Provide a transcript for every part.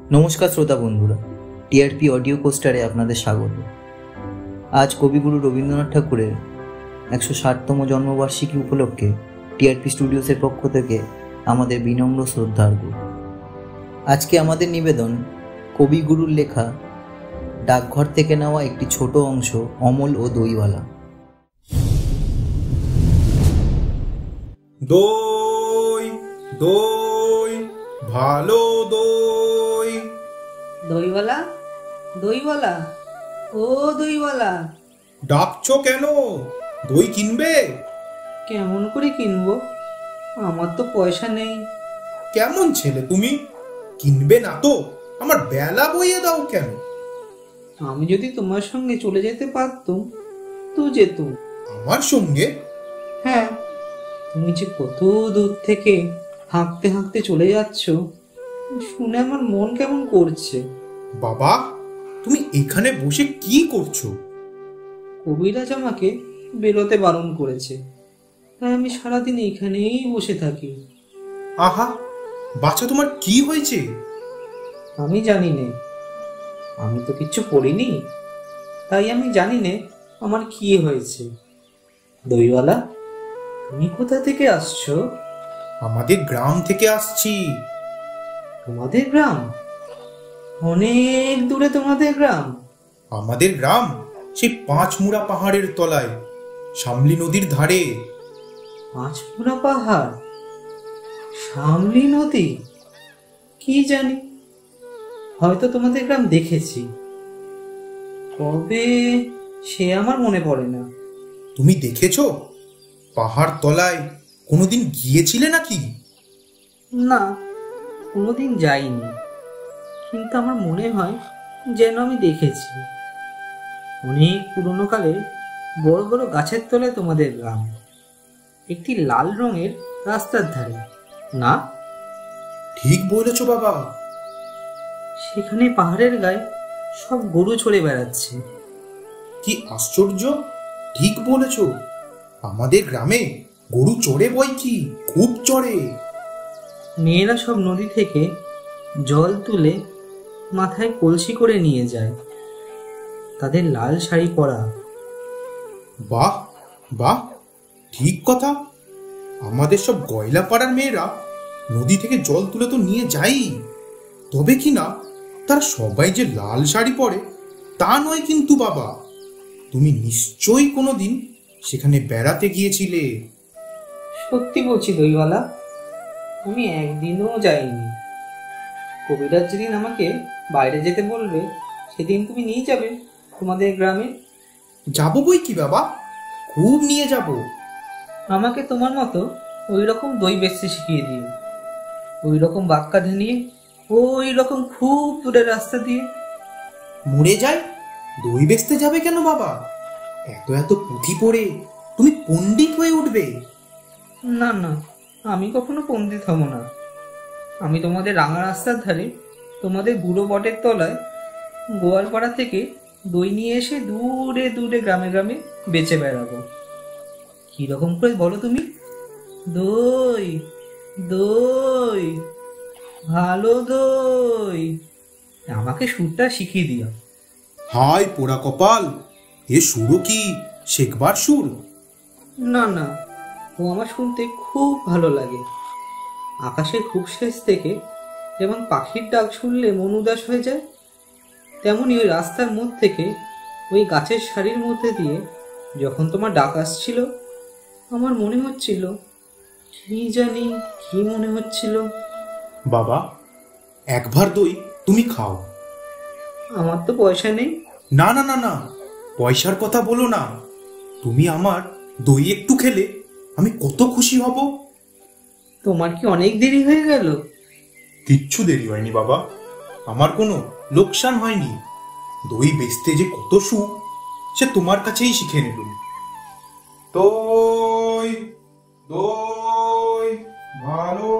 নমস্কার শ্রোতা বন্ধুরা, টিআরপি অডিও পোস্টারে আপনাদের স্বাগত। আজ কবিগুরু রবীন্দ্রনাথ ঠাকুরের 160তম জন্মবার্ষিকী উপলক্ষে টিআরপি স্টুডিওসের পক্ষ থেকে আমাদের বিনম্র শ্রদ্ধার্ঘ্য। আজকে আমাদের নিবেদন কবিগুরুর লেখা ডাকঘর থেকে নেওয়া একটি ছোট অংশ, অমল ও দইওয়ালা। দই দই ভালো দই। দইওয়ালা, দইওয়ালা, ও দইওয়ালা, ডাকছো কেন? দই কিনবে? কেমন করে কিনবো? আমার তো পয়সা নেই। কেমন ছেলে তুমি, কিনবে না তো আমার বেলা বইয়ে দাও কেন? আমি যদি তোমার সঙ্গে চলে যেতে পারতুম তো যেতুম। আমার সঙ্গে? হ্যাঁ, তুমি যে কত দূর থেকে হাঁকতে হাঁকতে চলে যাচ্ছ শুনে আমার মন কেমন করছে। বাবা, তুমি এখানে বসে কি করছো? কবিরাজ আমাকে বেরোতে বারণ করেছে, তাই আমি সারাদিন এখানেই বসে থাকি। আহা বাচ্চা, তোমার কি হয়েছে? আমি জানি নে, আমি তো কিচ্ছু পড়িনি, তাই আমি জানি নে আমার কি হয়েছে। দইওয়ালা, তুমি কোথা থেকে আসছো? আমাদের গ্রাম থেকে আসছি। তোমাদের গ্রাম? অনেক দূরে তোমাদের গ্রাম? আমাদের গ্রাম সেই পাঁচমুড়া পাহাড়ের তলায়, শামলি নদীর ধারে। পাঁচমুড়া পাহাড়, শামলি নদী? কি জানি, হয়তো তোমাদের গ্রাম দেখেছি, কবে সে আমার মনে পড়ে না। তুমি দেখেছো? পাহাড় তলায় কোনোদিন গিয়েছিলে নাকি? না, কোনোদিন যাইনি, কিন্তু আমার মনে হয় যেন আমি দেখেছি। অনেক পুরনো কালের বড় বড় গাছের তলায় তোমাদের গ্রাম, একটি লাল রঙের রাস্তার ধারে, না? ঠিক বলেছো বাবা। সেখানে পাহাড়ের গায়ে সব গরু চড়ে বেড়াচ্ছে। কি আশ্চর্য, ঠিক বলেছো। আমাদের গ্রামে গরু চড়ে বই কি, খুব চড়ে। মেয়েরা সব নদী থেকে জল তুলে মাথায় কলসি করে নিয়ে যায়, তাদের লাল শাড়ি পরা। বাহ বাহ, ঠিক কথা। আমাদের সব গয়লা পাড়ার মেয়েরা নদী থেকে জল তুলে তো নিয়ে যাই, তবে কি না তারা সবাই যে লাল শাড়ি পরে তা নয় কিন্তু বাবা। তুমি নিশ্চয়ই কোনোদিন সেখানে বেড়াতে গিয়েছিলে। সত্যি বলছি দইওয়ালা, আমি একদিনও যাইনি। কবিরাজ যেদিন আমাকে বাইরে যেতে বলবে সেদিন তুমি নিয়ে যাবে তোমাদের গ্রামে। যাবো বই কি বাবা, খুব নিয়ে যাব। আমাকে তোমার মতো ওই রকম দই বেচতে শিখিয়ে দিও, ওই রকম বাক্কা ধানিয়ে, ওই রকম খুব দূরের রাস্তা দিয়ে। মরে যায় দই বেচতে যাবে কেন বাবা? এত এত পুঁথি পড়ে তুমি পণ্ডিত হয়ে উঠবে। না না, আমি কখনো পণ্ডিত হব না। আমি তোমাদের রাঙা রাস্তার ধারে তোমাদের বুড়ো বটের তলায় গোয়ালপাড়া থেকে দই নিয়ে এসে দূরে দূরে গ্রামে গ্রামে বেচে বেড়াবো। কিরকম করে বলো তুমি? দই দই ভালো দই, আমাকে সুরটা শিখিয়ে দিও। হায় পোড়া কপাল, এ সুরও কি শেখবার সুর? না না, ও আমার শুনতে খুব ভালো লাগে। আকাশের খুব শেষ থেকে যেমন পাখির ডাক শুনলে মন উদাস হয়ে যায়, তেমনি ওই রাস্তার মধ্যে থেকে ওই গাছের সারির মধ্যে দিয়ে যখন তোমার ডাক আসছিল, আমার মনে হচ্ছিল, কি জানি কি মনে হচ্ছিল। বাবা, একবার দই তুমি খাও। আমার তো পয়সা নেই। না না না না, পয়সার কথা বলো না। তুমি আমার দই একটু খেলে আমি কত খুশি হব। তোমার কি অনেক দেরি হয়ে গেল? কিচ্ছু দেরি হয়নি বাবা, আমার কোনো লোকসান হয়নি। দই বেচতে যে কত সুখ সে তোমার কাছেই শিখে নেলুম। দই দই ভালো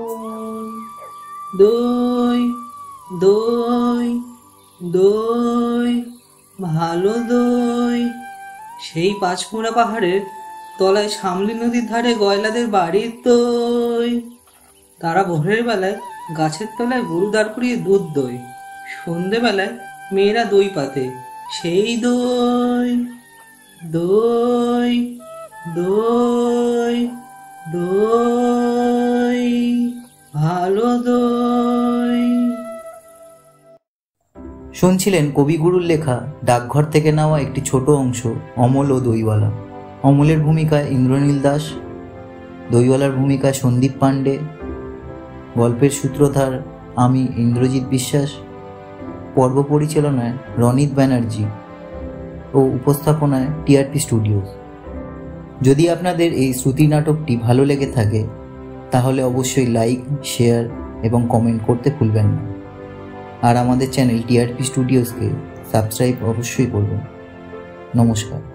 দই দই দই ভালো দই, সেই পাঁচমোড়া পাহাড়ের তলায় শামলি নদীর ধারে গয়লাদের বাড়ির দই। তারা ভোরের বেলায় গাছের তলায় গরু দাঁড় করিয়ে দুধ দই, সন্ধেবেলায় মেয়েরা দই পাতে, সেই দই দই দই দই ভালো দই। শুনছিলেন কবিগুরুর লেখা ডাকঘর থেকে নেওয়া একটি ছোট অংশ অমল ও দইওয়ালা। অমলের ভূমিকায় ইন্দ্রনীল দাস, দইওয়ালার ভূমিকায় সন্দীপ পাণ্ডে, গল্পের সূত্রধার আমি ইন্দ্রজিৎ বিশ্বাস, পর্ব পরিচালনায় রনিত ব্যানার্জি ও উপস্থাপনায় টিআরপি স্টুডিওস। যদি আপনাদের এই শ্রুতি নাটকটি ভালো লেগে থাকে তাহলে অবশ্যই লাইক, শেয়ার এবং কমেন্ট করতে ভুলবেন না। আর আমাদের চ্যানেল টিআরপি স্টুডিওসকে সাবস্ক্রাইব অবশ্যই করবেন। নমস্কার।